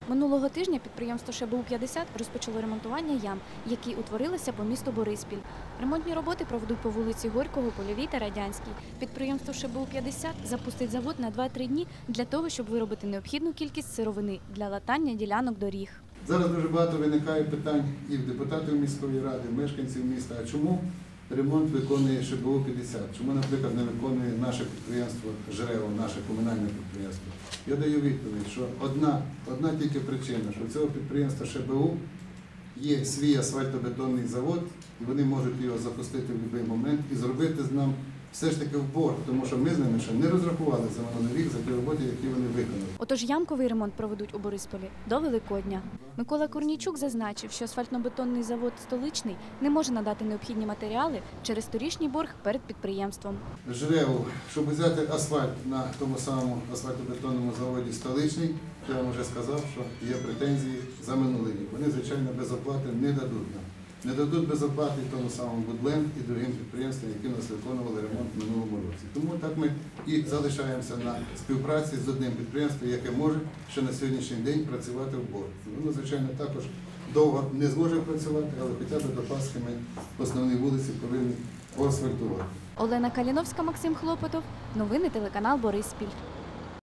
Минулого тижня підприємство ШБУ-50 розпочало ремонтування ям, які утворилися по місту Бориспіль. Ремонтні роботи проведуть по вулиці Горького, Польовій та Радянській. Підприємство ШБУ-50 запустить завод на 2-3 дні для того, щоб виробити необхідну кількість сировини для латання ділянок доріг. Зараз дуже багато виникає питань і в депутатів міської ради, мешканців міста. А чому ремонт виконує ШБУ-50? Чому, наприклад, не виконує наше підприємство «Жрево», наше комунальне підприємство? Я даю відповідь, що одна тільки причина, що у цього підприємства ШБУ є свій асфальтобетонний завод, і вони можуть його запустити в будь-який момент і зробити з нам все ж таки в борг, тому що ми з ними ще не розрахували за минулий рік за ті роботи, які вони виконали. Отож ямковий ремонт проведуть у Борисполі до Великодня. Микола Корнійчук зазначив, що асфальтно-бетонний завод «Столичний» не може надати необхідні матеріали через торішній борг перед підприємством. «Жрево», щоб взяти асфальт на тому самому асфальтобетонному заводі «Столичний», я вам вже сказав, що є претензії за минулий рік. Вони, звичайно, без оплати не дадуть нам. Не дадуть без оплати тому самому «Будленд» і другим підприємствам, які у нас виконували ремонт в минулому році. Тому так ми і залишаємося на співпраці з одним підприємством, яке може ще на сьогоднішній день працювати в борг. Воно, звичайно, також довго не зможе працювати, але хоча б до Пасхи ми основні вулиці повинні поасфальтувати. Олена Каліновська, Максим Хлопотов. Новини телеканал Бориспіль.